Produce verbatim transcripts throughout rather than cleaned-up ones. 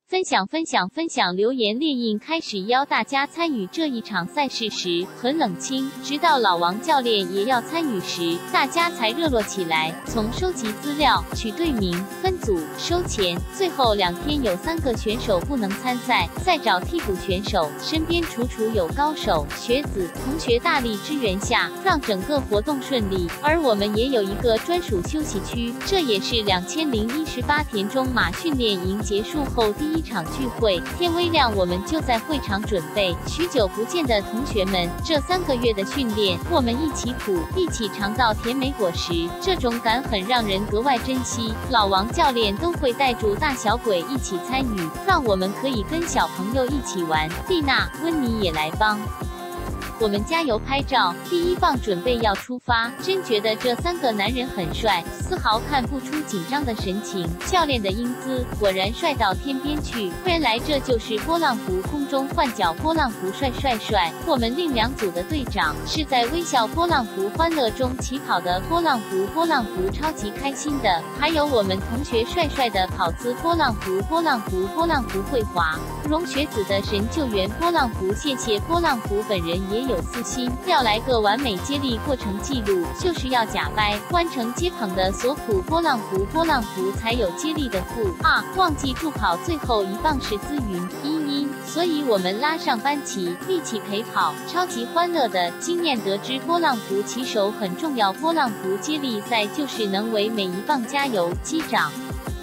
分享分享分享留言列印开始邀大家参与这一场赛事时很冷清，直到老王教练也要参与时，大家才热络起来。从收集资料、取队名、分组、收钱，最后两天有三个选手不能参赛，再找替补选手，身边处处有高手、学子、同学大力支援下，让整个活动顺利。而我们也有一个专属休息区，这也是两千零一十八田中马训练营结束后第一场聚会。天微亮，我们就在会场准备。许久不见的同学们，这三个月的训练，我们一起苦，一起尝到甜美果实，这种感很让人格外珍惜。老王教练都会带住大小鬼一起参与，让我们可以跟小朋友一起玩。丽娜、温妮也来帮我们加油拍照。第一棒准备要出发，真觉得这三个男人很帅，丝毫看不出紧张的神情。教练的英姿果然帅到天边去，原来这就是波浪符空中换脚波浪符，帅帅帅！我们另两组的队长是在微笑波浪符欢乐中起跑的波浪符，波浪符超级开心的，还有我们同学帅帅的跑姿波浪符，波浪符波浪符会滑。荣学子的神救援波浪符，谢谢波浪符本人也有私心，要来个完美接力过程记录，就是要假掰完成接捧的索普波浪符，波浪符才有接力的负啊！忘记助跑最后一棒是资云茵茵，所以我们拉上班旗一起陪跑，超级欢乐的经验得知波浪符骑手很重要，波浪符接力赛就是能为每一棒加油击掌。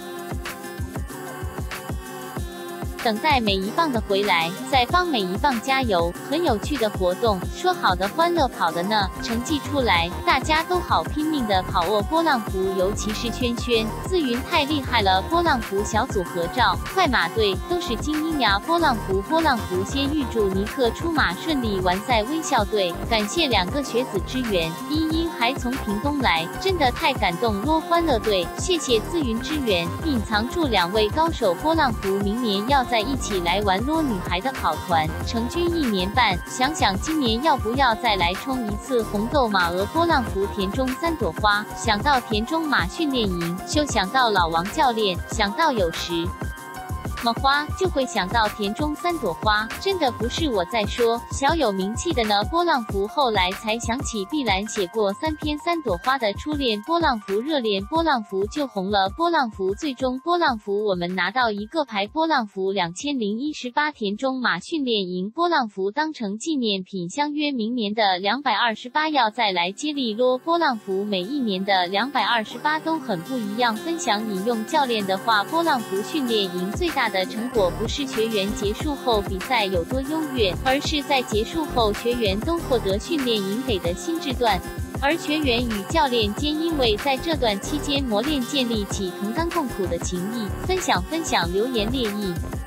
等待每一棒的回来，再帮每一棒加油，很有趣的活动。说好的欢乐跑的呢？成绩出来，大家都好拼命的跑哦。波浪符，尤其是圈圈、自云太厉害了。波浪符小组合照，快马队都是精英呀。波浪符，波浪符，先预祝尼克出马顺利完赛。微笑队，感谢两个学子支援，茵茵还从屏东来，真的太感动咯。欢乐队，谢谢自云支援，隐藏住两位高手。波浪符，明年要再一起来玩咯。女孩的跑团成军一年半，想想今年要不要再来冲一次红豆马鹅。波浪符田中三朵花，想到田中马训练营，就想到老王教练，想到有时么花就会想到田中三朵花，真的不是我在说，小有名气的呢。波浪符后来才想起碧蓝写过三篇三朵花的初恋，波浪符热恋，波浪符就红了。波浪符最终波浪符我们拿到一个牌，波浪符两千零一十八田中马训练营，波浪符当成纪念品，相约明年的两百二十八要再来接力咯。波浪符每一年的两百二十八都很不一样。分享引用教练的话，波浪符训练营最大的成果不是学员结束后比赛有多优越，而是在结束后学员都获得训练营给的新制段，而学员与教练间因为在这段期间磨练，建立起同甘共苦的情谊。分享分享留言列印。